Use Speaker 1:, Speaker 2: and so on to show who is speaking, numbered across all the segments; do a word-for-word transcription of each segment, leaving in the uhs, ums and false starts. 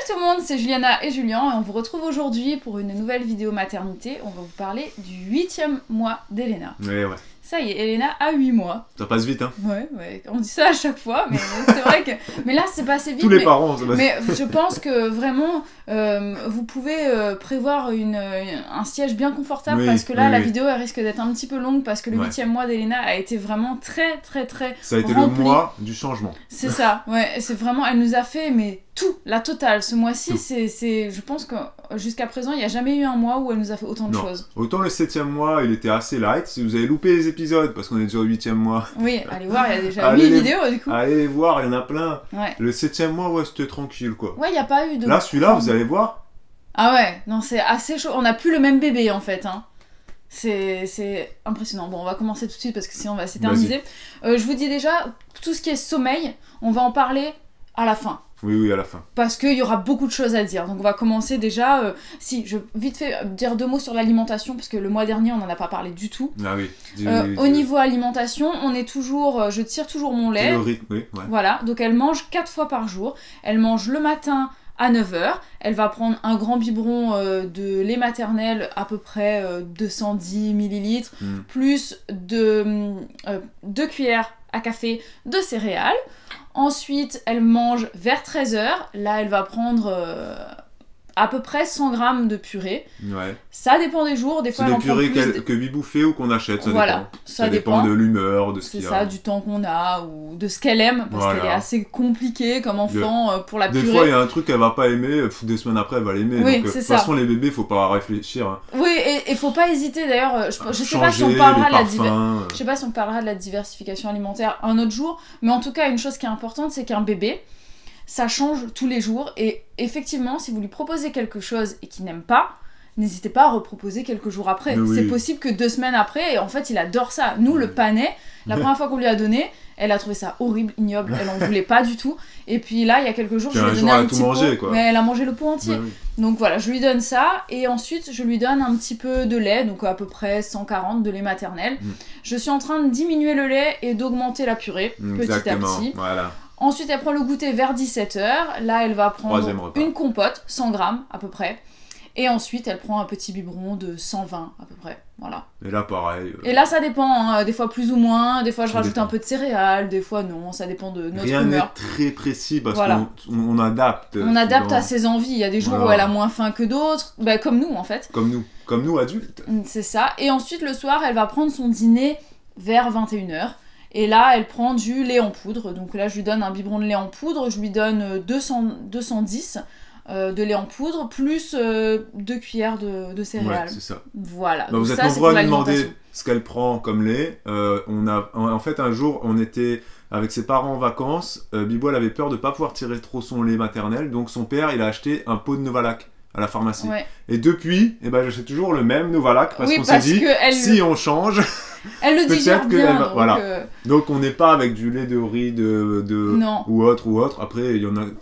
Speaker 1: tout le monde, c'est Juliana et Julien et on vous retrouve aujourd'hui pour une nouvelle vidéo maternité. On va vous parler du huitième mois d'Elena.
Speaker 2: Ouais, ouais.
Speaker 1: Ça y est, Elena a huit mois.
Speaker 2: Ça passe vite, hein.
Speaker 1: Ouais, ouais, on dit ça à chaque fois, mais c'est vrai que... Mais là, c'est passé vite.
Speaker 2: Tous les
Speaker 1: mais...
Speaker 2: parents, ça passe...
Speaker 1: Mais je pense que vraiment, euh, vous pouvez euh, prévoir une, un siège bien confortable, oui, parce que là, oui, la oui. vidéo, elle risque d'être un petit peu longue, parce que le huitième ouais. mois d'Elena a été vraiment très, très, très
Speaker 2: Ça a été
Speaker 1: rempli.
Speaker 2: Le mois du changement.
Speaker 1: C'est ça, ouais, c'est vraiment... Elle nous a fait, mais tout, la totale. Ce mois-ci, c'est... Je pense que jusqu'à présent, il n'y a jamais eu un mois où elle nous a fait autant de
Speaker 2: non.
Speaker 1: choses.
Speaker 2: Autant le septième mois, il était assez light. Si vous avez loupé les épisodes, parce qu'on est déjà au huitième mois.
Speaker 1: Oui, allez voir, il y a déjà huit vidéos, du coup.
Speaker 2: Allez les voir, il y en a plein.
Speaker 1: Ouais.
Speaker 2: Le septième mois, ouais, c'était tranquille, quoi.
Speaker 1: Ouais, il n'y a pas eu de...
Speaker 2: Là, celui-là, vous allez voir.
Speaker 1: Ah ouais, non, c'est assez chaud. On n'a plus le même bébé, en fait, hein. C'est impressionnant. Bon, on va commencer tout de suite, parce que sinon, on va s'éterniser. Euh, je vous dis déjà, tout ce qui est sommeil, on va en parler à la fin.
Speaker 2: Oui, oui, à la fin.
Speaker 1: Parce qu'il y aura beaucoup de choses à dire. Donc on va commencer déjà... Euh, si, je vais vite fait dire deux mots sur l'alimentation, parce que le mois dernier, on n'en a pas parlé du tout.
Speaker 2: Ah oui. Dis,
Speaker 1: euh,
Speaker 2: dis,
Speaker 1: au
Speaker 2: dis.
Speaker 1: niveau alimentation, on est toujours... Je tire toujours mon lait.
Speaker 2: Le rythme, oui. Ouais.
Speaker 1: Voilà, donc elle mange quatre fois par jour. Elle mange le matin à neuf heures. Elle va prendre un grand biberon euh, de lait maternel, à peu près euh, deux cent dix millilitres, mm. plus de, euh, deux cuillères à café de céréales. Ensuite, elle mange vers treize heures. Là, elle va prendre euh, à peu près cent grammes de purée.
Speaker 2: Ouais.
Speaker 1: Ça dépend des jours. Des fois, elle en prend plus.
Speaker 2: C'est des purées que Bibou fait ou qu'on achète, ça
Speaker 1: voilà,
Speaker 2: dépend.
Speaker 1: Ça,
Speaker 2: ça dépend,
Speaker 1: dépend
Speaker 2: de l'humeur, de ce qu'il y a.
Speaker 1: C'est ça, du temps qu'on a ou de ce qu'elle aime. Parce
Speaker 2: voilà.
Speaker 1: qu'elle est assez compliquée comme enfant
Speaker 2: de...
Speaker 1: pour la purée.
Speaker 2: Des fois, il y a un truc qu'elle va pas aimer. Des semaines après, elle va l'aimer.
Speaker 1: Oui,
Speaker 2: de toute
Speaker 1: ça.
Speaker 2: façon, les bébés, faut pas réfléchir. Hein.
Speaker 1: Oui, et il faut pas hésiter. D'ailleurs, je, je sais pas si on parlera de la diver... je sais pas si on parlera de la diversification alimentaire un autre jour. Mais en tout cas, une chose qui est importante, c'est qu'un bébé, ça change tous les jours, et effectivement, si vous lui proposez quelque chose et qu'il n'aime pas, n'hésitez pas à reproposer quelques jours après. Oui. C'est possible que deux semaines après, et en fait, il adore ça. Nous, le panais, la première fois qu'on lui a donné, elle a trouvé ça horrible, ignoble, elle en voulait pas du tout. Et puis là, il y a quelques jours, je lui ai donné un petit
Speaker 2: manger,
Speaker 1: pot,
Speaker 2: quoi.
Speaker 1: mais elle a mangé le pot entier.
Speaker 2: Oui, oui.
Speaker 1: Donc voilà, je lui donne ça, et ensuite, je lui donne un petit peu de lait, donc à peu près cent quarante de lait maternel. Mm. Je suis en train de diminuer le lait et d'augmenter la purée,
Speaker 2: Exactement.
Speaker 1: petit à petit.
Speaker 2: Voilà.
Speaker 1: Ensuite, elle prend le goûter vers dix-sept heures. Là, elle va prendre une compote, cent grammes à peu près. Et ensuite, elle prend un petit biberon de cent vingt à peu près. Voilà.
Speaker 2: Et là, pareil. Euh...
Speaker 1: Et là, ça dépend. Hein. Des fois plus ou moins. Des fois, je
Speaker 2: ça
Speaker 1: rajoute
Speaker 2: dépend.
Speaker 1: un peu de céréales. Des fois, non. Ça dépend de notre
Speaker 2: Rien
Speaker 1: humeur.
Speaker 2: Rien n'est très précis parce
Speaker 1: voilà.
Speaker 2: qu'on on adapte.
Speaker 1: On adapte à ses envies. Il y a des jours voilà. où elle a moins faim que d'autres. Bah, comme nous, en fait.
Speaker 2: Comme nous. Comme nous, adultes.
Speaker 1: C'est ça. Et ensuite, le soir, elle va prendre son dîner vers vingt et une heures. Et là, elle prend du lait en poudre. Donc là, je lui donne un biberon de lait en poudre. Je lui donne deux cents, deux cent dix euh, de lait en poudre, plus euh, deux cuillères de, de céréales.
Speaker 2: Ouais, c'est ça.
Speaker 1: Voilà.
Speaker 2: Bah,
Speaker 1: donc
Speaker 2: vous êtes
Speaker 1: ça,
Speaker 2: nombreux à lui demander ce qu'elle prend comme lait. Euh, on a, en fait, un jour, on était avec ses parents en vacances. Euh, Bibou, elle avait peur de ne pas pouvoir tirer trop son lait maternel. Donc son père, il a acheté un pot de Novalac à la pharmacie. Ouais. Et depuis, eh ben, j'achète toujours le même Novalac parce
Speaker 1: oui,
Speaker 2: qu'on s'est dit,
Speaker 1: elle...
Speaker 2: si on change...
Speaker 1: Elle le digère bien,
Speaker 2: va...
Speaker 1: donc,
Speaker 2: voilà.
Speaker 1: Euh...
Speaker 2: donc on n'est pas avec du lait de riz de, de... ou autre ou autre. Après il y en a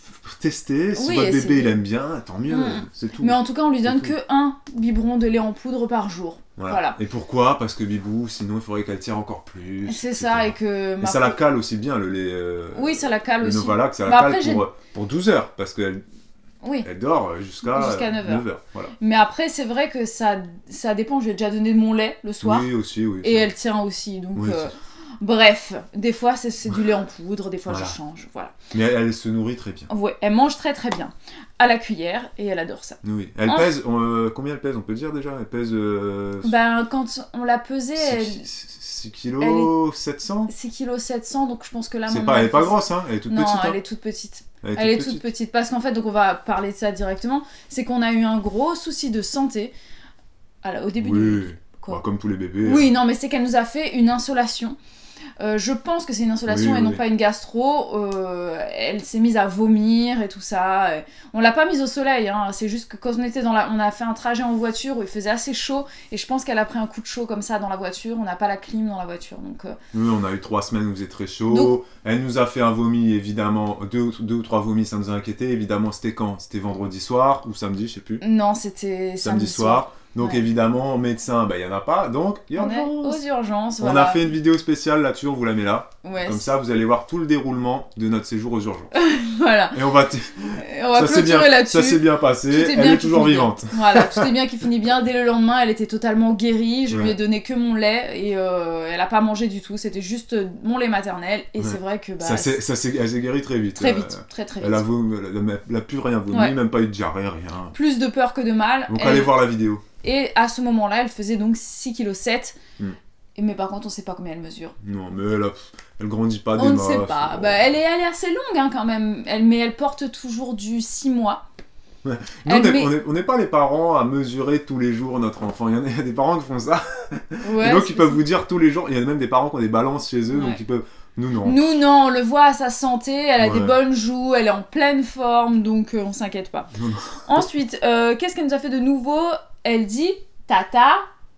Speaker 2: testé. Si oui, votre bébé il aime bien, tant mieux, mmh. c'est tout.
Speaker 1: Mais en tout cas on lui donne que un biberon de lait en poudre par jour.
Speaker 2: Voilà.
Speaker 1: voilà.
Speaker 2: Et pourquoi? Parce que Bibou, sinon il faudrait qu'elle tire encore plus.
Speaker 1: C'est ça, et que.
Speaker 2: Et ça la cale aussi bien le lait. Euh...
Speaker 1: Oui, ça la cale
Speaker 2: le
Speaker 1: aussi.
Speaker 2: Le Novalac, ça la
Speaker 1: bah,
Speaker 2: cale
Speaker 1: après,
Speaker 2: pour, pour douze heures parce qu'elle.
Speaker 1: Oui.
Speaker 2: Elle dort jusqu'à
Speaker 1: jusqu'à neuf heures.
Speaker 2: neuf heures voilà.
Speaker 1: Mais après, c'est vrai que ça, ça dépend. Je lui ai déjà donné de mon lait le soir.
Speaker 2: Oui, aussi, oui.
Speaker 1: Et elle tient aussi. Donc,
Speaker 2: oui,
Speaker 1: euh, bref, des fois, c'est du lait en poudre, des fois, voilà. je change. Voilà.
Speaker 2: Mais elle, elle se nourrit très bien.
Speaker 1: Ouais, elle mange très très bien. À la cuillère, et elle adore ça.
Speaker 2: Oui. Elle en... pèse. Euh, combien elle pèse? On peut dire déjà? Elle pèse. Euh...
Speaker 1: Ben, quand on l'a pesée, elle.
Speaker 2: six kilos sept cents
Speaker 1: six kilos sept cents, donc je pense que là...
Speaker 2: C'est pas, elle est pas grosse, hein, elle est toute
Speaker 1: non,
Speaker 2: petite.
Speaker 1: Non, elle
Speaker 2: hein.
Speaker 1: est toute petite.
Speaker 2: Elle est,
Speaker 1: elle est
Speaker 2: toute,
Speaker 1: toute
Speaker 2: petite.
Speaker 1: petite. Parce qu'en fait, donc on va parler de ça directement, c'est qu'on a eu un gros souci de santé alors, au début
Speaker 2: oui.
Speaker 1: du...
Speaker 2: Quoi bah, comme tous les bébés.
Speaker 1: Oui,
Speaker 2: hein.
Speaker 1: non, mais c'est qu'elle nous a fait une insolation. Euh, je pense que c'est une insolation
Speaker 2: oui,
Speaker 1: et non
Speaker 2: oui.
Speaker 1: pas une gastro. Euh, elle s'est mise à vomir et tout ça. Et on l'a pas mise au soleil, hein. C'est juste que quand on était dans la... On a fait un trajet en voiture où il faisait assez chaud et je pense qu'elle a pris un coup de chaud comme ça dans la voiture. On n'a pas la clim dans la voiture. Donc, euh...
Speaker 2: Oui, on a eu trois semaines où il faisait très chaud.
Speaker 1: Donc...
Speaker 2: Elle nous a fait un vomi, évidemment. Deux, deux ou trois vomis, ça nous a inquiété. Évidemment, c'était quand? C'était vendredi soir ou samedi, je sais plus.
Speaker 1: Non, c'était samedi,
Speaker 2: samedi soir. soir. Donc
Speaker 1: ouais.
Speaker 2: évidemment, médecin, il bah, n'y en a pas, donc
Speaker 1: urgence. On est aux urgences,
Speaker 2: On
Speaker 1: voilà.
Speaker 2: a fait une vidéo spéciale là-dessus. voiture, vous la mettez là. Ouais, comme ça, vous allez voir tout le déroulement de notre séjour aux urgences.
Speaker 1: Voilà.
Speaker 2: Et on va, t...
Speaker 1: on va
Speaker 2: ça
Speaker 1: clôturer là-dessus.
Speaker 2: Ça s'est bien passé, est elle est toujours vivante.
Speaker 1: Bien. Voilà, tout est bien qui finit bien. Dès le lendemain, elle était totalement guérie. Je ouais. lui ai donné que mon lait et euh, elle a pas mangé du tout. C'était juste mon lait maternel. Et ouais. c'est vrai que... Bah,
Speaker 2: ça s'est, ça s'est, elle s'est guérie très vite.
Speaker 1: Très vite, euh, très très vite.
Speaker 2: Elle a, elle, elle a plus rien vomi, ouais. même pas eu de diarrhée, rien.
Speaker 1: Plus de peur que de mal.
Speaker 2: Donc
Speaker 1: elle...
Speaker 2: allez voir la vidéo.
Speaker 1: Et à ce moment-là, elle faisait donc six virgule sept kilos. Mm. Mais par contre, on sait pas combien elle mesure.
Speaker 2: Non, mais elle, a... elle grandit pas des
Speaker 1: On ne
Speaker 2: masses,
Speaker 1: sait pas. Bah, elle, est, elle est assez longue hein, quand même. Elle, mais elle porte toujours du six mois.
Speaker 2: Ouais. Nous, on n'est met... pas les parents à mesurer tous les jours notre enfant. Il y en a, il y a des parents qui font ça. Ouais, et donc, ils peuvent ça. vous dire tous les jours. Il y a même des parents qui ont des balances chez eux. Ouais. Donc, ils peuvent... Nous, non.
Speaker 1: Nous, non. On le voit à sa santé. Elle a ouais. des bonnes joues. Elle est en pleine forme. Donc, euh, on s'inquiète pas. Ensuite, euh, qu'est-ce qu'elle nous a fait de nouveau? Elle dit tata.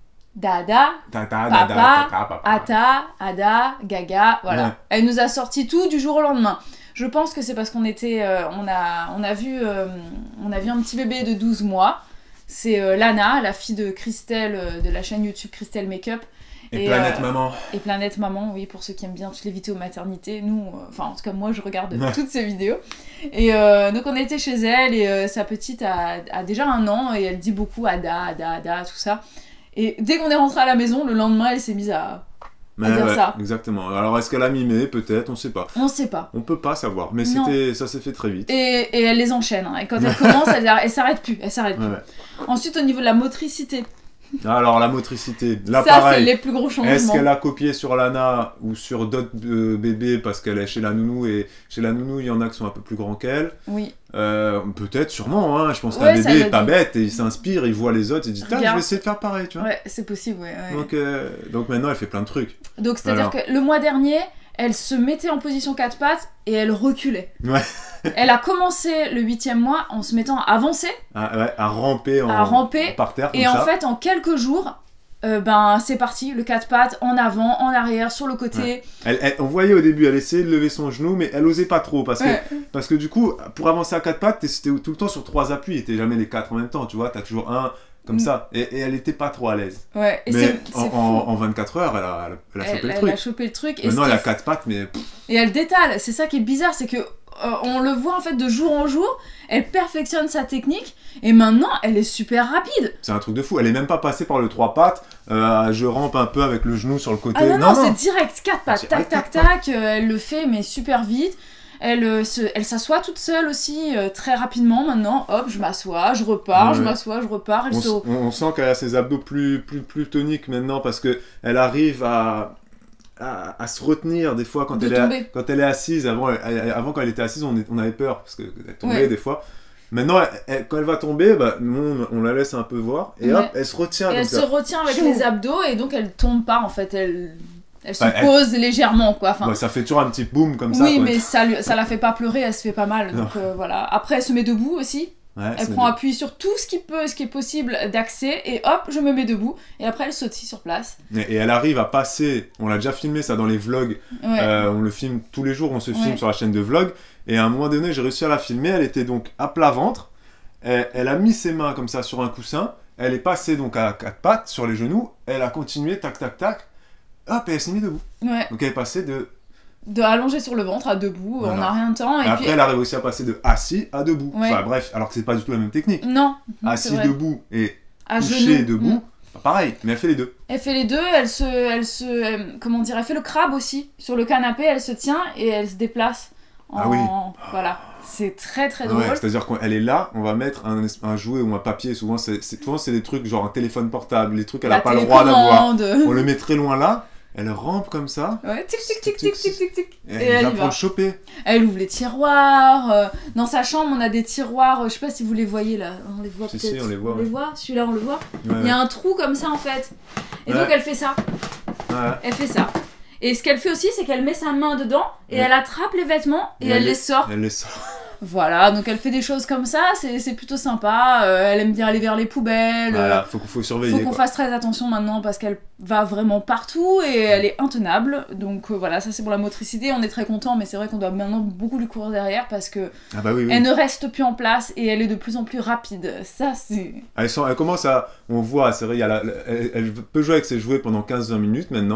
Speaker 1: Dada,
Speaker 2: Tata,
Speaker 1: papa,
Speaker 2: dada, tata, papa.
Speaker 1: Ata, Ada, Gaga, voilà. Ouais. Elle nous a sorti tout du jour au lendemain. Je pense que c'est parce qu'on était, euh, on a, on a vu, euh, on a vu un petit bébé de douze mois. C'est euh, Lana, la fille de Christelle, euh, de la chaîne YouTube Christelle Makeup.
Speaker 2: Et, et Planète euh, Maman.
Speaker 1: Et Planète Maman, oui, pour ceux qui aiment bien toutes les vidéos maternité. Nous, enfin, euh, en tout cas, moi, je regarde ouais. toutes ces vidéos. Et euh, donc, on était chez elle et euh, sa petite a, a déjà un an et elle dit beaucoup Ada, Ada, Ada, tout ça. Et dès qu'on est rentré à la maison, le lendemain, elle s'est mise à,
Speaker 2: mais
Speaker 1: à dire
Speaker 2: ouais,
Speaker 1: ça.
Speaker 2: Exactement. Alors, est-ce qu'elle a mimé? Peut-être, on sait pas.
Speaker 1: On sait pas.
Speaker 2: On peut pas savoir, mais c'était, ça s'est fait très vite.
Speaker 1: Et, et elle les enchaîne. Hein. Et quand elle commence, elle, elle s'arrête plus. Elle s'arrête plus. Ouais. Ensuite, au niveau de la motricité.
Speaker 2: Alors, la motricité, là,
Speaker 1: ça,
Speaker 2: pareil.
Speaker 1: c'est les plus gros changements.
Speaker 2: Est-ce qu'elle a copié sur Lana ou sur d'autres euh, bébés parce qu'elle est chez la nounou et chez la nounou, il y en a qui sont un peu plus grands qu'elle?
Speaker 1: Oui.
Speaker 2: Euh, peut-être, sûrement. Hein. Je pense
Speaker 1: ouais,
Speaker 2: qu'un bébé est pas bête et il s'inspire, il voit les autres, il dit tiens, je vais essayer de faire pareil, tu vois.
Speaker 1: Ouais, c'est possible, ouais. ouais.
Speaker 2: Donc, euh, donc maintenant, elle fait plein de trucs.
Speaker 1: Donc, c'est-à-dire Alors. que le mois dernier, elle se mettait en position quatre pattes et elle reculait.
Speaker 2: Ouais.
Speaker 1: Elle a commencé le huitième mois en se mettant à avancer.
Speaker 2: Ah, ouais, à ramper, en,
Speaker 1: à ramper
Speaker 2: en, par terre. Comme
Speaker 1: et
Speaker 2: ça.
Speaker 1: en fait, en quelques jours, euh, ben, c'est parti, le quatre pattes, en avant, en arrière, sur le côté.
Speaker 2: Ouais. Elle, elle, on voyait au début, elle essayait de lever son genou, mais elle osait pas trop. Parce que, ouais. parce que du coup, pour avancer à quatre pattes, t'étais tout le temps sur trois appuis et t'es jamais les quatre en même temps, tu vois. T'as toujours un comme mm. ça. Et, et elle était pas trop à l'aise.
Speaker 1: Ouais, et
Speaker 2: mais
Speaker 1: c'est,
Speaker 2: en,
Speaker 1: c'est
Speaker 2: en, en vingt-quatre heures, elle a, elle a chopé
Speaker 1: elle,
Speaker 2: le truc.
Speaker 1: Elle a chopé le truc.
Speaker 2: Maintenant,
Speaker 1: et
Speaker 2: elle a quatre pattes, mais.
Speaker 1: Et elle détale. C'est ça qui est bizarre, c'est que. Euh, on le voit en fait de jour en jour, elle perfectionne sa technique et maintenant elle est super rapide.
Speaker 2: C'est un truc de fou, elle est même pas passée par le trois pattes, euh, je rampe un peu avec le genou sur le côté.
Speaker 1: Ah non, non, non, c'est direct, quatre pattes, tac, tac, tac, euh, elle le fait mais super vite. Elle, euh, se, elle s'assoit toute seule aussi, euh, très rapidement maintenant, hop, je m'assois, je repars, ouais. je m'assois, je repars. Elle
Speaker 2: on,
Speaker 1: se...
Speaker 2: on, on sent qu'elle a ses abdos plus, plus, plus toniques maintenant parce qu'elle arrive à... À, à se retenir des fois quand elle, est, quand elle est assise. Avant, elle, avant quand elle était assise, on, est, on avait peur parce qu'elle tombait ouais. des fois. Maintenant, elle, elle, quand elle va tomber, bah, nous, on, on la laisse un peu voir et ouais. hop, elle se retient.
Speaker 1: Et elle
Speaker 2: ça.
Speaker 1: se retient avec Chou. les abdos et donc elle tombe pas en fait. Elle, elle se bah, pose elle... légèrement quoi. Enfin,
Speaker 2: bah, ça fait toujours un petit boom comme ça.
Speaker 1: Oui,
Speaker 2: quoi.
Speaker 1: mais ça, lui, ça la fait pas pleurer, elle se fait pas mal. Donc euh, voilà. Après, elle se met debout aussi. Ouais, elle prend appui sur tout ce qui peut, ce qui est possible d'accès et hop, je me mets debout et après elle sautille sur place.
Speaker 2: Et, et elle arrive à passer, on l'a déjà filmé ça dans les vlogs, ouais. euh, on le filme tous les jours, on se filme ouais. sur la chaîne de vlog et à un moment donné j'ai réussi à la filmer, elle était donc à plat ventre, elle, elle a mis ses mains comme ça sur un coussin, elle est passée donc à quatre pattes sur les genoux, elle a continué tac tac tac, hop et elle s'est mise debout.
Speaker 1: Ouais.
Speaker 2: Donc elle est passée de...
Speaker 1: de allonger sur le ventre à debout, voilà. On n'a rien de temps. Et,
Speaker 2: et après,
Speaker 1: puis...
Speaker 2: elle arrive aussi à passer de assis à debout. Ouais. Enfin bref, alors que c'est pas du tout la même technique.
Speaker 1: Non.
Speaker 2: Assis debout et
Speaker 1: à
Speaker 2: couché
Speaker 1: genoux.
Speaker 2: debout, mmh. pareil, mais elle fait les deux.
Speaker 1: Elle fait les deux, elle se, elle se, elle, comment dire, elle fait le crabe aussi. Sur le canapé, elle se tient et elle se déplace. En...
Speaker 2: Ah oui.
Speaker 1: Voilà, c'est très très drôle.
Speaker 2: Ouais, c'est-à-dire qu'elle est là, on va mettre un, un jouet ou un papier. Souvent, c'est, c'est, souvent, c'est des trucs genre un téléphone portable, les trucs qu'elle n'a pas le droit d'avoir. On le met très loin là. Elle rampe comme ça.
Speaker 1: Ouais, tic tic tic tic tic tic tic.
Speaker 2: Et, et elle, elle va pour le choper.
Speaker 1: Elle ouvre les tiroirs. Euh, dans sa chambre, on a des tiroirs. Euh, je sais pas si vous les voyez là. On les voit
Speaker 2: si,
Speaker 1: peut-être.
Speaker 2: Si, on les voit.
Speaker 1: On
Speaker 2: ouais.
Speaker 1: les voit. Celui-là, on le voit.
Speaker 2: Ouais,
Speaker 1: Il y a
Speaker 2: ouais.
Speaker 1: un trou comme ça en fait. Et
Speaker 2: ouais.
Speaker 1: donc elle fait ça.
Speaker 2: Ouais.
Speaker 1: Elle fait ça. Et ce qu'elle fait aussi, c'est qu'elle met sa main dedans et ouais. elle attrape les vêtements et, et elle, elle les sort.
Speaker 2: Elle les sort.
Speaker 1: Voilà, donc elle fait des choses comme ça, c'est, c'est plutôt sympa. Euh, elle aime bien aller vers les poubelles.
Speaker 2: Voilà, faut, faut surveiller.
Speaker 1: Faut qu'on
Speaker 2: quoi.
Speaker 1: fasse très attention maintenant parce qu'elle va vraiment partout et elle est intenable. Donc euh, voilà, ça c'est pour la motricité. On est très content, mais c'est vrai qu'on doit maintenant beaucoup lui courir derrière parce que
Speaker 2: ah bah oui, oui.
Speaker 1: elle ne reste plus en place et elle est de plus en plus rapide. Ça c'est.
Speaker 2: Elle, sent, elle commence à, on voit, c'est vrai, il y a la, elle, elle peut jouer avec ses jouets pendant quinze vingt minutes maintenant.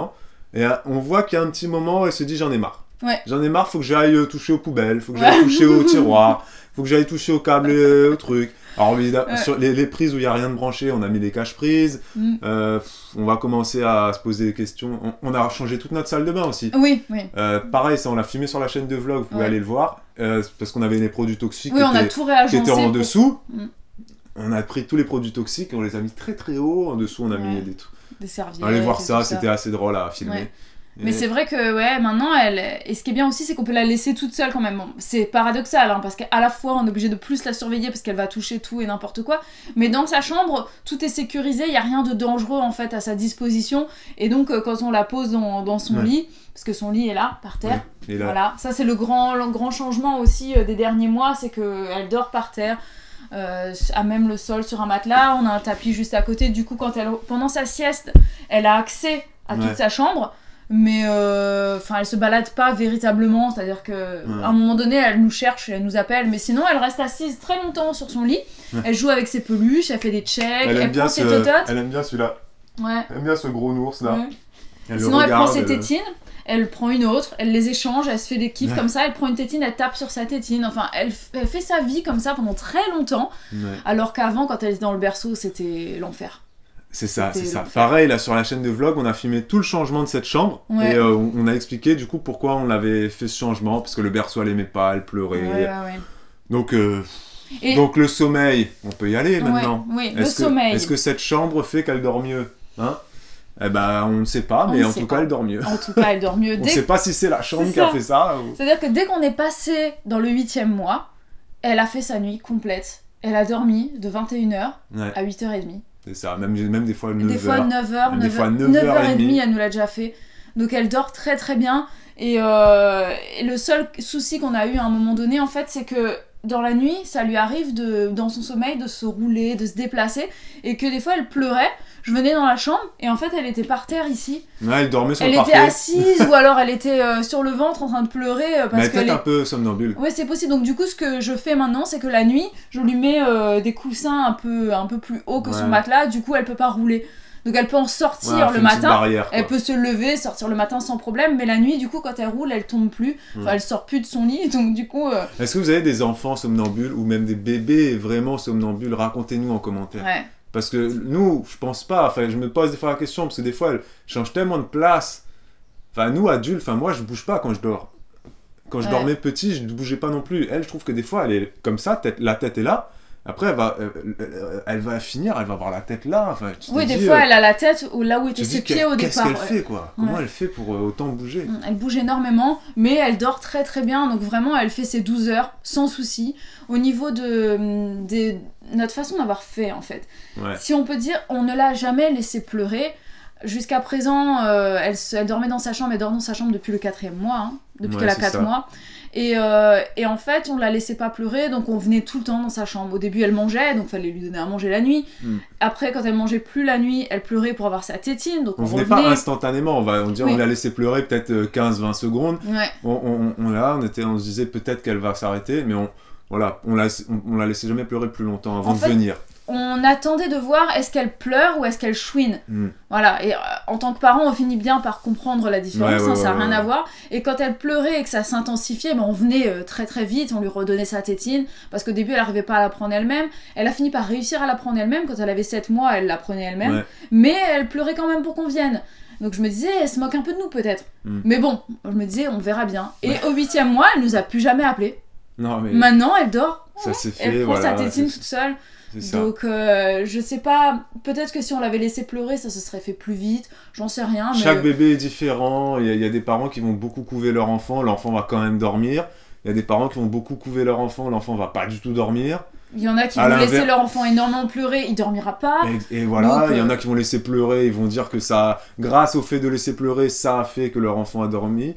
Speaker 2: Et euh, on voit qu'il y a un petit moment, elle se dit j'en ai marre.
Speaker 1: Ouais.
Speaker 2: J'en ai marre, faut que j'aille euh, toucher aux poubelles, faut que j'aille ouais. toucher au tiroir, faut que j'aille toucher au câble et au truc. Alors évidemment, ouais. sur les, les prises où il n'y a rien de branché, on a mis des cache-prises. Mm. Euh, on va commencer à se poser des questions. On, on a changé toute notre salle de bain aussi.
Speaker 1: Oui, oui.
Speaker 2: Euh, pareil, ça on l'a filmé sur la chaîne de vlog, vous pouvez ouais. aller le voir. Euh, parce qu'on avait des produits toxiques
Speaker 1: oui,
Speaker 2: qui,
Speaker 1: on a
Speaker 2: étaient,
Speaker 1: tout
Speaker 2: qui étaient en
Speaker 1: pour...
Speaker 2: dessous. Mm. On a pris tous les produits toxiques et on les a mis très très haut. En dessous, on a ouais. mis des trucs.
Speaker 1: Des serviettes.
Speaker 2: Allez voir ça, c'était ça. assez drôle à filmer.
Speaker 1: Ouais. Mais c'est vrai que ouais, maintenant, elle... et ce qui est bien aussi, c'est qu'on peut la laisser toute seule quand même. Bon, c'est paradoxal, hein, parce qu'à la fois, on est obligé de plus la surveiller parce qu'elle va toucher tout et n'importe quoi. Mais dans sa chambre, tout est sécurisé, il n'y a rien de dangereux en fait à sa disposition. Et donc, euh, quand on la pose dans, dans son ouais. lit, parce que son lit est là, par terre, ouais. là. Voilà. Ça, c'est le grand, le grand changement aussi euh, des derniers mois, c'est qu'elle dort par terre. Euh, à même le sol sur un matelas, on a un tapis juste à côté. Du coup, quand elle, pendant sa sieste, elle a accès à toute ouais. sa chambre. Mais euh, elle se balade pas véritablement, c'est-à-dire qu'à ouais. un moment donné, elle nous cherche, elle nous appelle, mais sinon, elle reste assise très longtemps sur son lit. Ouais. Elle joue avec ses peluches, elle fait des checks, elle, elle prend ses ce... tototes.
Speaker 2: Elle aime bien celui-là.
Speaker 1: Ouais.
Speaker 2: Elle aime bien ce gros ours là. Ouais.
Speaker 1: Elle sinon, elle prend ses tétines, elle prend une autre, elle les échange, elle se fait des kiffs ouais. comme ça, elle prend une tétine, elle tape sur sa tétine. Enfin, elle, elle fait sa vie comme ça pendant très longtemps, ouais. alors qu'avant, quand elle était dans le berceau, c'était l'enfer.
Speaker 2: C'est ça, c'est ça. Pareil, là, sur la chaîne de vlog, on a filmé tout le changement de cette chambre. Ouais. Et euh, on a expliqué, du coup, pourquoi on avait fait ce changement. Parce que le berceau, elle aimait pas, elle pleurait.
Speaker 1: Ouais, ouais, ouais.
Speaker 2: Donc, euh, et... donc, le sommeil, on peut y aller maintenant.
Speaker 1: Ouais, oui,
Speaker 2: est-ce
Speaker 1: le
Speaker 2: que,
Speaker 1: sommeil.
Speaker 2: Est-ce que cette chambre fait qu'elle dort mieux, hein? Eh ben, on ne sait pas, on mais en tout pas. cas, elle dort mieux.
Speaker 1: En tout cas, elle dort mieux.
Speaker 2: on ne sait pas si c'est la chambre qui a fait ça. Ou...
Speaker 1: C'est-à-dire que dès qu'on est passé dans le huitième mois, elle a fait sa nuit complète. Elle a dormi de vingt et une heures ouais. à huit heures trente.
Speaker 2: C'est ça, même, même des fois neuf heures.
Speaker 1: Des fois neuf heures, des fois neuf heures trente, elle nous l'a déjà fait. Donc elle dort très très bien. Et, euh, et le seul souci qu'on a eu à un moment donné, en fait, c'est que dans la nuit, ça lui arrive de, dans son sommeil de se rouler, de se déplacer. Et que des fois, elle pleurait. Je venais dans la chambre et en fait, elle était par terre ici.
Speaker 2: Ouais, elle dormait sur
Speaker 1: elle
Speaker 2: le parquet.
Speaker 1: Elle était assise ou alors elle était euh, sur le ventre en train de pleurer. Euh, parce
Speaker 2: Mais elle était
Speaker 1: est...
Speaker 2: un peu somnambule.
Speaker 1: Ouais, c'est possible. Donc du coup, ce que je fais maintenant, c'est que la nuit, je lui mets euh, des coussins un peu, un peu plus hauts que ouais. son matelas. Du coup, elle peut pas rouler. Donc elle peut en sortir
Speaker 2: ouais,
Speaker 1: le matin.
Speaker 2: Barrière,
Speaker 1: elle peut se lever, sortir le matin sans problème. Mais la nuit, du coup, quand elle roule, elle tombe plus. Enfin, ouais. elle sort plus de son lit. Donc du coup... Euh...
Speaker 2: Est-ce que vous avez des enfants somnambules ou même des bébés vraiment somnambules? Racontez-nous en commentaire.
Speaker 1: Ouais.
Speaker 2: Parce que nous, je pense pas, enfin je me pose des fois la question, parce que des fois elle change tellement de place. Enfin nous adultes, enfin moi je bouge pas quand je dors. Quand je ouais. dormais petit, je ne bougeais pas non plus. Elle, je trouve que des fois elle est comme ça, tête, la tête est là. Après elle va, euh, elle va finir, elle va avoir la tête là. Enfin, tu
Speaker 1: oui, des
Speaker 2: dis,
Speaker 1: fois
Speaker 2: euh,
Speaker 1: elle a la tête là où étaient ses pieds au
Speaker 2: qu'est-ce
Speaker 1: départ.
Speaker 2: Qu'est-ce qu'elle
Speaker 1: ouais.
Speaker 2: fait quoi? Comment ouais. elle fait pour euh, autant bouger?
Speaker 1: Elle bouge énormément, mais elle dort très très bien. Donc vraiment elle fait ses douze heures sans souci. Au niveau de, de notre façon d'avoir fait en fait. Ouais. Si on peut dire, on ne l'a jamais laissé pleurer. Jusqu'à présent, euh, elle, elle dormait dans sa chambre, elle dort dans sa chambre depuis le quatrième mois, hein, depuis ouais, qu'elle a quatre mois. Et, euh, et en fait, on la laissait pas pleurer, donc on venait tout le temps dans sa chambre. Au début, elle mangeait, donc fallait lui donner à manger la nuit. Mm. Après, quand elle mangeait plus la nuit, elle pleurait pour avoir sa tétine, donc on, on venait
Speaker 2: revenait. Pas instantanément, on va on dire, oui. on la laissait pleurer peut-être quinze vingt secondes.
Speaker 1: Ouais.
Speaker 2: On, on, on, là, on, était, on se disait peut-être qu'elle va s'arrêter, mais on, voilà, on, la, on, on la laissait jamais pleurer plus longtemps avant en de fait, venir.
Speaker 1: On attendait de voir est-ce qu'elle pleure ou est-ce qu'elle chouine. Mm. Voilà, et euh, en tant que parent, on finit bien par comprendre la différence, ouais, ouais, hein, ça n'a ouais, rien ouais. à voir. Et quand elle pleurait et que ça s'intensifiait, ben, on venait euh, très très vite, on lui redonnait sa tétine, parce qu'au début, elle n'arrivait pas à la prendre elle-même. Elle a fini par réussir à la prendre elle-même, quand elle avait sept mois, elle la prenait elle-même, ouais. mais elle pleurait quand même pour qu'on vienne. Donc je me disais, elle se moque un peu de nous peut-être. Mm. Mais bon, je me disais, on verra bien. Et ouais. au huitième mois, elle nous a plus jamais appelés.
Speaker 2: Non, mais...
Speaker 1: Maintenant, elle dort,
Speaker 2: ça s'est fait,
Speaker 1: elle prend
Speaker 2: voilà,
Speaker 1: sa tétine toute seule.
Speaker 2: C'est
Speaker 1: Donc euh, je sais pas, peut-être que si on l'avait laissé pleurer, ça se serait fait plus vite, j'en sais rien. Mais...
Speaker 2: Chaque bébé est différent, il y, a, il y a des parents qui vont beaucoup couver leur enfant, l'enfant va quand même dormir. Il y a des parents qui vont beaucoup couver leur enfant, l'enfant va pas du tout dormir.
Speaker 1: Il y en a qui à vont laisser leur enfant énormément pleurer, il dormira pas.
Speaker 2: Et, et voilà, il euh... y en a qui vont laisser pleurer, ils vont dire que ça, grâce au fait de laisser pleurer, ça a fait que leur enfant a dormi.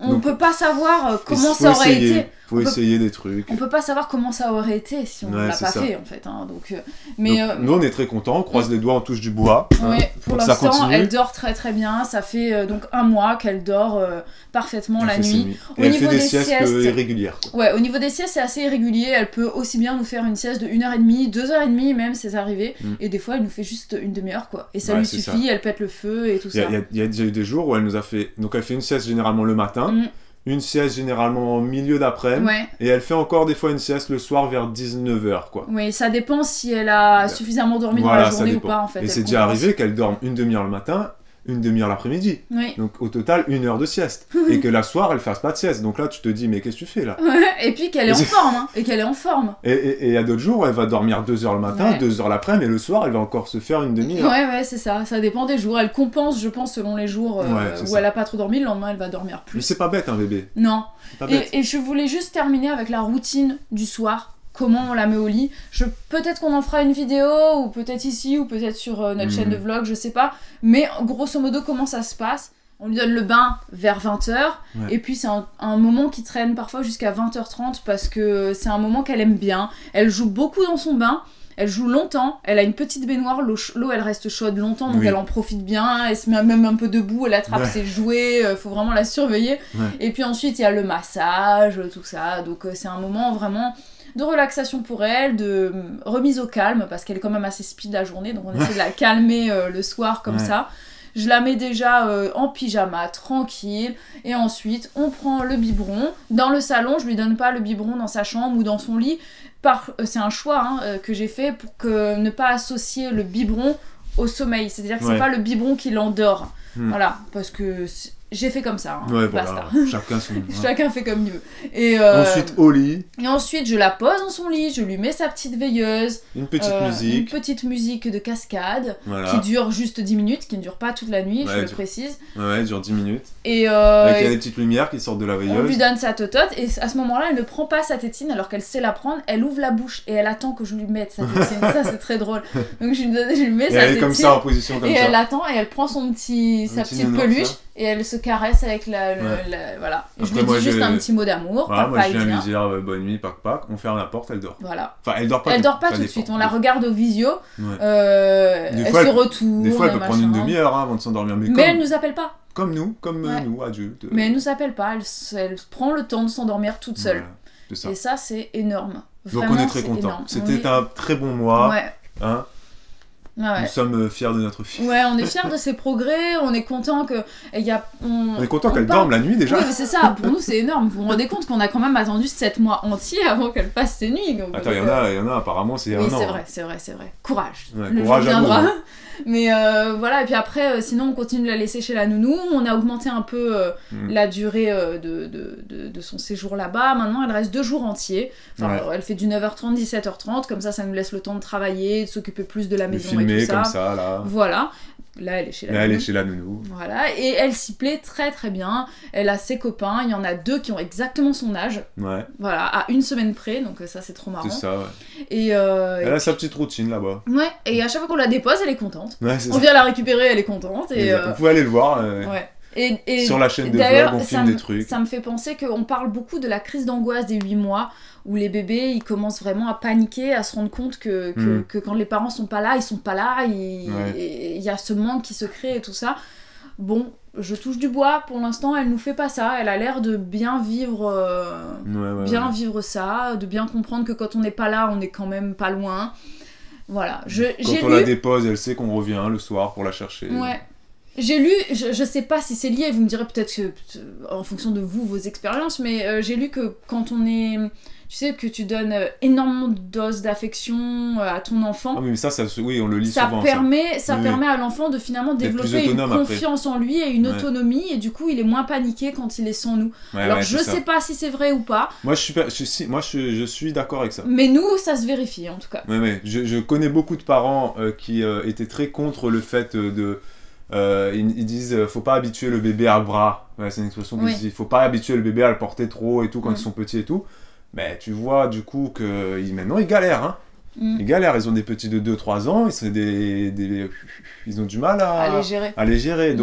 Speaker 1: On
Speaker 2: Donc,
Speaker 1: peut pas savoir comment ça aurait
Speaker 2: essayer.
Speaker 1: été.
Speaker 2: Faut
Speaker 1: on
Speaker 2: essayer
Speaker 1: peut...
Speaker 2: des trucs.
Speaker 1: On peut pas savoir comment ça aurait été si on
Speaker 2: ouais,
Speaker 1: l'a pas
Speaker 2: ça.
Speaker 1: fait en fait. Hein. Donc, euh... mais
Speaker 2: Donc,
Speaker 1: euh...
Speaker 2: nous on est très contents, on croise les doigts, on touche du bois.
Speaker 1: Ouais,
Speaker 2: hein,
Speaker 1: pour, pour l'instant elle dort très très bien. Ça fait euh, donc un mois qu'elle dort euh, parfaitement
Speaker 2: elle
Speaker 1: la nuit.
Speaker 2: nuit.
Speaker 1: Au
Speaker 2: Et
Speaker 1: niveau
Speaker 2: elle fait des,
Speaker 1: des
Speaker 2: siestes
Speaker 1: siestes
Speaker 2: irrégulières. Quoi.
Speaker 1: Ouais, au niveau des siestes c'est assez irrégulier. Elle peut aussi bien nous faire une sieste de une heure trente, deux heures trente même, c'est arrivé. Mm. Et des fois elle nous fait juste une demi-heure quoi. Et ça
Speaker 2: ouais,
Speaker 1: lui suffit, ça. Elle pète le feu et tout
Speaker 2: y a,
Speaker 1: ça.
Speaker 2: Il y, y a déjà eu des jours où elle nous a fait. Donc elle fait une sieste généralement le matin. Mm. Une sieste généralement au milieu d'après-midi,
Speaker 1: ouais.
Speaker 2: et elle fait encore des fois une sieste le soir vers dix-neuf heures, quoi.
Speaker 1: Oui, ça dépend si elle a suffisamment dormi voilà, dans la journée ou pas, en fait.
Speaker 2: Et c'est déjà arrivé qu'elle dorme une demi-heure le matin, une demi-heure l'après-midi.
Speaker 1: Oui.
Speaker 2: Donc au total, une heure de sieste. Et que la soir, elle fasse pas de sieste. Donc là, tu te dis, mais qu'est-ce que tu fais là?
Speaker 1: Ouais, et puis qu'elle est en forme, hein. Et qu'elle est en forme.
Speaker 2: Et il y a d'autres jours où elle va dormir deux heures le matin, ouais. deux heures l'après-midi, mais le soir, elle va encore se faire une demi-heure.
Speaker 1: Ouais, ouais, c'est ça. Ça dépend des jours. Elle compense, je pense, selon les jours euh,
Speaker 2: ouais,
Speaker 1: où
Speaker 2: ça.
Speaker 1: elle a pas trop dormi. Le lendemain, elle va dormir plus.
Speaker 2: Mais c'est pas bête, un bébé.
Speaker 1: Non.
Speaker 2: Pas bête.
Speaker 1: Et, et je voulais juste terminer avec la routine du soir. Comment on la met au lit. Je... Peut-être qu'on en fera une vidéo, ou peut-être ici, ou peut-être sur euh, notre mmh. chaîne de vlog, je sais pas. Mais grosso modo, comment ça se passe? On lui donne le bain vers vingt heures, ouais. Et puis c'est un, un moment qui traîne parfois jusqu'à vingt heures trente, parce que c'est un moment qu'elle aime bien. Elle joue beaucoup dans son bain, elle joue longtemps, elle a une petite baignoire, l'eau, l'eau elle reste chaude longtemps, donc oui. Elle en profite bien, elle se met même un peu debout, elle attrape ouais. ses jouets, euh, faut vraiment la surveiller. Ouais. Et puis ensuite il y a le massage, tout ça, donc euh, c'est un moment vraiment... de relaxation pour elle, de remise au calme, parce qu'elle est quand même assez speed la journée, donc on essaie de la calmer euh, le soir comme ouais. ça. Je la mets déjà euh, en pyjama, tranquille, et ensuite on prend le biberon. Dans le salon, je lui donne pas le biberon dans sa chambre ou dans son lit. Par... Euh, c'est un choix hein, euh, que j'ai fait pour que ne pas associer le biberon au sommeil. C'est-à-dire que ouais. c'est pas le biberon qui l'endort. Hmm. Voilà, parce que... J'ai fait comme ça, hein.
Speaker 2: Ouais,
Speaker 1: basta.
Speaker 2: Voilà. Chacun son...
Speaker 1: Chacun fait comme il veut. Et euh...
Speaker 2: ensuite, au lit.
Speaker 1: Et ensuite, je la pose dans son lit, je lui mets sa petite veilleuse.
Speaker 2: Une petite
Speaker 1: euh,
Speaker 2: musique.
Speaker 1: Une petite musique de cascade,
Speaker 2: voilà.
Speaker 1: Qui dure juste dix minutes, qui ne dure pas toute la nuit, ouais, je le
Speaker 2: dure...
Speaker 1: précise.
Speaker 2: Ouais, ouais, dure dix minutes.
Speaker 1: Et euh...
Speaker 2: Avec il y a des petites lumières qui sortent de la veilleuse.
Speaker 1: On lui donne sa totote, et à ce moment-là, elle ne prend pas sa tétine, alors qu'elle sait la prendre, elle ouvre la bouche, et elle attend que je lui mette sa tétine. Ça, c'est très drôle. Donc, je lui, donne, je lui mets
Speaker 2: et
Speaker 1: sa
Speaker 2: elle
Speaker 1: tétine.
Speaker 2: est comme ça, en position comme
Speaker 1: et
Speaker 2: ça.
Speaker 1: Et elle attend, et elle prend son petit, sa petite
Speaker 2: noir,
Speaker 1: peluche.
Speaker 2: Ça.
Speaker 1: Et elle se caresse avec la... Le,
Speaker 2: ouais.
Speaker 1: la voilà. Et
Speaker 2: Après,
Speaker 1: je lui
Speaker 2: moi,
Speaker 1: dis juste
Speaker 2: je...
Speaker 1: un petit mot d'amour.
Speaker 2: Voilà,
Speaker 1: papa,
Speaker 2: moi, je viens
Speaker 1: il
Speaker 2: lui
Speaker 1: vient.
Speaker 2: dire euh, bonne nuit, pac pac, on ferme la porte, elle dort.
Speaker 1: Voilà.
Speaker 2: Enfin, elle dort pas
Speaker 1: Elle
Speaker 2: tout,
Speaker 1: dort pas tout de suite, on la regarde au visio. Ouais. Euh, elle
Speaker 2: fois,
Speaker 1: se retourne.
Speaker 2: Des fois, elle peut
Speaker 1: machin.
Speaker 2: prendre une demi-heure hein, avant de s'endormir. Mais,
Speaker 1: mais
Speaker 2: comme...
Speaker 1: elle nous appelle pas.
Speaker 2: Comme nous, comme
Speaker 1: ouais.
Speaker 2: euh, nous, adultes.
Speaker 1: Mais elle nous appelle pas, elle, elle prend le temps de s'endormir toute seule. Voilà, c'est ça. Et ça, c'est énorme. Vraiment,
Speaker 2: donc on est très contents. C'était est... un très bon mois.
Speaker 1: Ouais.
Speaker 2: Hein. Ah ouais. Nous sommes fiers de notre fille.
Speaker 1: Ouais, on est fiers de ses progrès, on est content que y a
Speaker 2: on, on est content qu'elle dorme la nuit déjà.
Speaker 1: Oui, c'est ça, pour nous c'est énorme. Vous vous rendez compte qu'on a quand même attendu sept mois entiers avant qu'elle fasse ses nuits. Donc,
Speaker 2: attends, il y en a, il y en a apparemment c'est
Speaker 1: oui,
Speaker 2: un an.
Speaker 1: Oui, c'est vrai, c'est vrai, c'est vrai. Courage.
Speaker 2: Ouais,
Speaker 1: le
Speaker 2: courage
Speaker 1: jour viendra.
Speaker 2: À vous.
Speaker 1: Mais euh, voilà, et puis après, euh, sinon on continue de la laisser chez la nounou. On a augmenté un peu euh, mm. la durée euh, de, de, de, de son séjour là-bas. Maintenant, elle reste deux jours entiers. Enfin, ouais. Elle fait du neuf heures trente, dix-sept heures trente. Comme ça, ça nous laisse le temps de travailler, de s'occuper plus de la maison
Speaker 2: de filmer
Speaker 1: et tout ça.
Speaker 2: Comme ça là.
Speaker 1: Voilà. Là, elle est chez la
Speaker 2: là,
Speaker 1: nounou.
Speaker 2: Elle est chez la nounou.
Speaker 1: Voilà. Et elle s'y plaît très très bien. Elle a ses copains. Il y en a deux qui ont exactement son âge.
Speaker 2: Ouais.
Speaker 1: Voilà, à une semaine près. Donc ça, c'est trop marrant.
Speaker 2: C'est ça, ouais.
Speaker 1: Et euh,
Speaker 2: elle
Speaker 1: et
Speaker 2: a
Speaker 1: puis...
Speaker 2: sa petite routine là-bas.
Speaker 1: Ouais. Et à chaque fois qu'on la dépose, elle est contente.
Speaker 2: Ouais,
Speaker 1: on vient la récupérer, elle est contente. Et,
Speaker 2: et
Speaker 1: euh...
Speaker 2: Vous pouvez aller le voir. Euh...
Speaker 1: Ouais. Et, et
Speaker 2: sur la chaîne de vlog, on filme des trucs.
Speaker 1: Ça me fait penser qu'on parle beaucoup de la crise d'angoisse des huit mois, où les bébés, ils commencent vraiment à paniquer, à se rendre compte que, que, mm. que quand les parents sont pas là, ils sont pas là, il ouais. y a ce manque qui se crée et tout ça. Bon, je touche du bois, pour l'instant, elle nous fait pas ça. Elle a l'air de bien vivre, euh,
Speaker 2: ouais, ouais,
Speaker 1: bien
Speaker 2: ouais.
Speaker 1: vivre ça, de bien comprendre que quand on n'est pas là, on est quand même pas loin. Voilà. Je,
Speaker 2: quand
Speaker 1: j'ai
Speaker 2: on
Speaker 1: lu...
Speaker 2: la dépose, elle sait qu'on revient le soir pour la chercher.
Speaker 1: Ouais. J'ai lu, je, je sais pas si c'est lié, vous me direz peut-être que, en fonction de vous, vos expériences, mais euh, j'ai lu que quand on est... Tu sais, que tu donnes euh, énormément de doses d'affection euh, à ton enfant.
Speaker 2: Ah oui, mais ça, ça oui, on le lit
Speaker 1: ça
Speaker 2: souvent.
Speaker 1: Permet, ça ça
Speaker 2: oui,
Speaker 1: permet
Speaker 2: oui.
Speaker 1: à l'enfant de finalement développer une confiance après. En lui et une ouais. autonomie, et du coup, il est moins paniqué quand il est sans nous.
Speaker 2: Ouais,
Speaker 1: Alors,
Speaker 2: ouais,
Speaker 1: je sais
Speaker 2: ça.
Speaker 1: pas si c'est vrai ou pas.
Speaker 2: Moi, je suis, je suis, moi, je, je suis d'accord avec ça.
Speaker 1: Mais nous, ça se vérifie, en tout cas.
Speaker 2: Ouais, ouais. Je, je connais beaucoup de parents euh, qui euh, étaient très contre le fait euh, de... Euh, ils, ils disent euh, faut pas habituer le bébé à le bras. Ouais, c'est une expression qu'ils oui. disent. Faut pas habituer le bébé à le porter trop et tout quand mm. ils sont petits et tout. Mais tu vois du coup que ils, maintenant ils galèrent. Hein. Mm. Ils galèrent. Ils ont des petits de deux trois ans. Ils, sont des, des, ils ont du mal à,
Speaker 1: à les gérer.
Speaker 2: À les gérer. Mm. Donc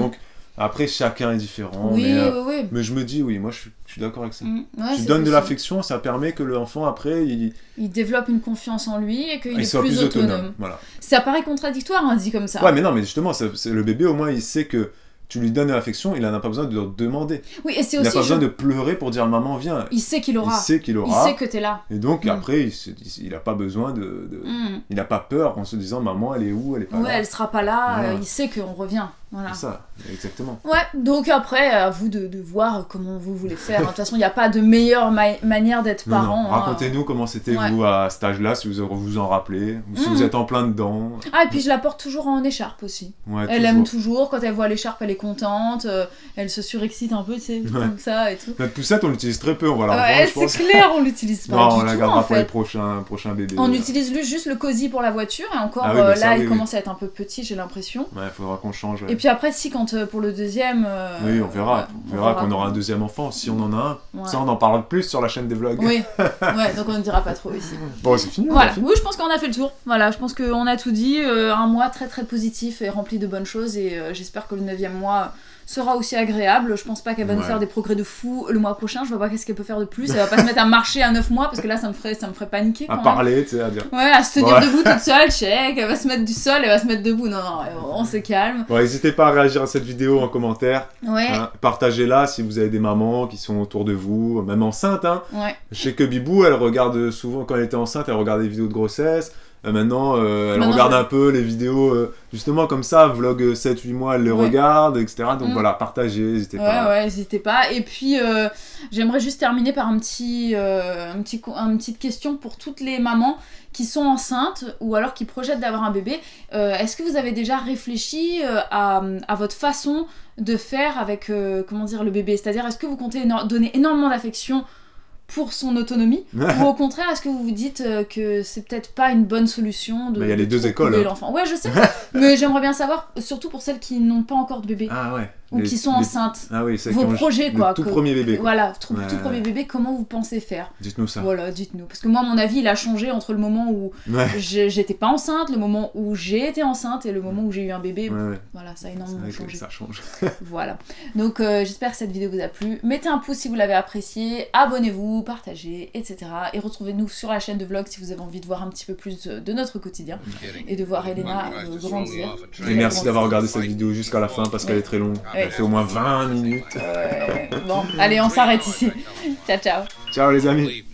Speaker 2: Après, chacun est différent.
Speaker 1: Oui,
Speaker 2: mais, euh,
Speaker 1: oui, oui.
Speaker 2: mais je me dis, oui, moi je suis, je suis d'accord avec ça.
Speaker 1: Mmh. Ouais,
Speaker 2: tu donnes de l'affection, ça permet que l'enfant, après, il...
Speaker 1: il développe une confiance en lui et qu'il
Speaker 2: il
Speaker 1: est
Speaker 2: soit
Speaker 1: plus,
Speaker 2: plus
Speaker 1: autonome.
Speaker 2: autonome. Voilà.
Speaker 1: Ça paraît contradictoire, hein, dit comme ça.
Speaker 2: Ouais, mais non, mais justement, ça, le bébé, au moins, il sait que tu lui donnes de l'affection, il n'en a pas besoin de le demander.
Speaker 1: Oui, et c'est
Speaker 2: il
Speaker 1: aussi...
Speaker 2: n'a pas besoin
Speaker 1: je...
Speaker 2: de pleurer pour dire « maman, viens ».
Speaker 1: Il sait qu'il aura.
Speaker 2: Il sait qu'il aura.
Speaker 1: Il sait que t'es là.
Speaker 2: Et donc,
Speaker 1: mm.
Speaker 2: après, il n'a pas besoin de... de... Mm. Il n'a pas peur en se disant « maman, elle est où, elle est pas
Speaker 1: ouais,
Speaker 2: là ».
Speaker 1: Ouais, elle sera pas là,
Speaker 2: voilà.
Speaker 1: euh, il sait qu'on revient. Voilà.
Speaker 2: C'est ça, exactement.
Speaker 1: Ouais, donc après, à vous de, de voir comment vous voulez faire. De toute façon, il n'y a pas de meilleure ma manière d'être parent.
Speaker 2: Hein. Racontez-nous comment c'était ouais. vous à cet âge-là, si vous vous en rappelez, ou si mmh. vous êtes en plein dedans.
Speaker 1: Ah, et puis je la porte toujours en écharpe aussi.
Speaker 2: Ouais,
Speaker 1: elle
Speaker 2: toujours.
Speaker 1: aime toujours, quand elle voit l'écharpe, elle est contente, euh, elle se surexcite un peu, tu sais, ouais. comme ça et tout.
Speaker 2: Notre poussette, on l'utilise très peu, on va la
Speaker 1: ouais,
Speaker 2: revendre,
Speaker 1: c'est clair, on l'utilise pas.
Speaker 2: Non,
Speaker 1: du
Speaker 2: on la
Speaker 1: tout,
Speaker 2: gardera
Speaker 1: en
Speaker 2: pour
Speaker 1: fait.
Speaker 2: les prochains, prochains bébés.
Speaker 1: On là. utilise juste le cosy pour la voiture, et encore
Speaker 2: ah oui,
Speaker 1: euh,
Speaker 2: ça,
Speaker 1: là,
Speaker 2: oui,
Speaker 1: il
Speaker 2: oui.
Speaker 1: commence à être un peu petit, j'ai l'impression.
Speaker 2: Ouais, il faudra qu'on change. Ouais.
Speaker 1: Et puis après, si, quand euh, pour le deuxième. Euh,
Speaker 2: oui, on verra.
Speaker 1: Ouais,
Speaker 2: on verra qu'on aura un deuxième enfant, si on en a un. Ouais. Ça, on en parlera plus sur la chaîne des vlogs.
Speaker 1: Oui, ouais, donc on ne dira pas trop ici.
Speaker 2: Bon, c'est fini.
Speaker 1: Voilà,
Speaker 2: fini.
Speaker 1: oui, je pense qu'on a fait le tour. Voilà, je pense qu'on a tout dit. Euh, un mois très très positif et rempli de bonnes choses, et euh, j'espère que le neuvième mois sera aussi agréable. Je pense pas qu'elle va ouais. nous faire des progrès de fou le mois prochain. Je vois pas qu'est-ce qu'elle peut faire de plus. Elle va pas se mettre à marcher à neuf mois, parce que là, ça me ferait, ça me ferait paniquer. Quand
Speaker 2: à
Speaker 1: même.
Speaker 2: parler, tu sais, à dire.
Speaker 1: Ouais, à se tenir ouais. debout toute seule, check. Elle va se mettre du sol, elle va se mettre debout. Non, non, on se calme.
Speaker 2: Bon, n'hésitez pas à réagir à cette vidéo en commentaire.
Speaker 1: Ouais.
Speaker 2: Hein, partagez-la si vous avez des mamans qui sont autour de vous, même enceintes. Hein.
Speaker 1: Ouais.
Speaker 2: Je sais que Bibou, elle regarde souvent, quand elle était enceinte, elle regardait des vidéos de grossesse. Euh, maintenant, euh, elle maintenant, regarde je... un peu les vidéos, euh, justement comme ça, vlog sept huit mois, elle les ouais. regarde, et cetera. Donc mmh. voilà, partagez, n'hésitez
Speaker 1: ouais,
Speaker 2: pas.
Speaker 1: Ouais, ouais, n'hésitez pas. Et puis, euh, j'aimerais juste terminer par un petit, euh, un petit, une petite question pour toutes les mamans qui sont enceintes ou alors qui projettent d'avoir un bébé. Euh, Est-ce que vous avez déjà réfléchi euh, à, à votre façon de faire avec, euh, comment dire, le bébé? C'est-à-dire, est-ce que vous comptez éno- donner énormément d'affection pour son autonomie, ou au contraire, est-ce que vous vous dites euh, que c'est peut-être pas une bonne solution de
Speaker 2: mais il y a les deux écoles, hein.
Speaker 1: l'enfant. Ouais, je sais, mais j'aimerais bien savoir, surtout pour celles qui n'ont pas encore de bébé.
Speaker 2: Ah ouais.
Speaker 1: Ou
Speaker 2: les,
Speaker 1: qui sont
Speaker 2: les...
Speaker 1: enceintes.
Speaker 2: Ah oui, c'est
Speaker 1: vos projets, quoi.
Speaker 2: Le tout
Speaker 1: que...
Speaker 2: premier bébé. Quoi.
Speaker 1: Voilà, tout,
Speaker 2: ouais,
Speaker 1: tout
Speaker 2: ouais.
Speaker 1: premier bébé, comment vous pensez faire?
Speaker 2: Dites-nous ça.
Speaker 1: Voilà, dites-nous. Parce que moi, mon avis, il a changé entre le moment où ouais. j'étais pas enceinte, le moment où j'ai été enceinte et le moment où j'ai eu un bébé.
Speaker 2: Ouais, ouais.
Speaker 1: Voilà, ça a énormément changé.
Speaker 2: Ça change.
Speaker 1: Voilà. Donc, euh, j'espère que cette vidéo vous a plu. Mettez un pouce si vous l'avez apprécié, abonnez-vous, partagez, et cetera. Et retrouvez-nous sur la chaîne de vlog si vous avez envie de voir un petit peu plus de notre quotidien et de voir Elena euh, grandir.
Speaker 2: Et merci d'avoir regardé cette vidéo jusqu'à la fin parce qu'elle est très longue.
Speaker 1: Ouais.
Speaker 2: Elle fait au moins vingt minutes.
Speaker 1: Euh, bon, allez, on s'arrête ici. Ciao, ciao.
Speaker 2: Ciao les amis.